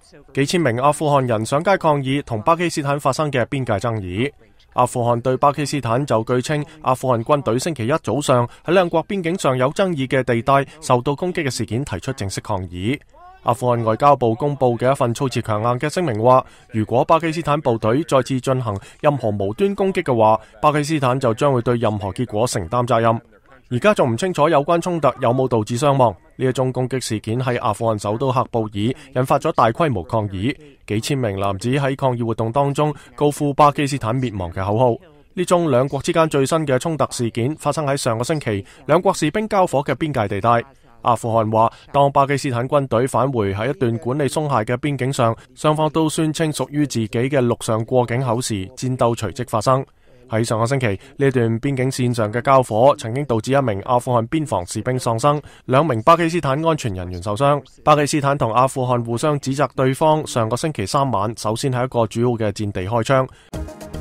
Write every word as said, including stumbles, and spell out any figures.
幾千名阿富汗人上街抗議同巴基斯坦發生嘅邊界爭議。阿富汗對巴基斯坦就據稱，阿富汗軍隊星期一早上喺兩國邊境上有爭議嘅地帶受到攻擊嘅事件提出正式抗議。阿富汗外交部公布嘅一份措辭強硬嘅聲明話，如果巴基斯坦部隊再次進行任何無端攻擊嘅話，巴基斯坦就將會對任何結果承擔責任。而家仲唔清楚有關衝突有冇導致傷亡。呢一宗攻擊事件喺阿富汗首都喀布爾引發咗大規模抗議，幾千名男子喺抗議活動當中高呼巴基斯坦滅亡嘅口號。呢宗兩國之間最新嘅衝突事件發生喺上個星期，兩國士兵交火嘅邊界地帶。阿富汗話，當巴基斯坦軍隊返回喺一段管理鬆懈嘅邊境上，雙方都宣稱屬於自己嘅陸上過境口時，戰鬥隨即發生。喺上個星期，呢段邊境線上嘅交火曾經導致一名阿富汗邊防士兵喪生，兩名巴基斯坦安全人員受傷。巴基斯坦同阿富汗互相指責對方上個星期三晚首先喺一個主要嘅戰地開槍。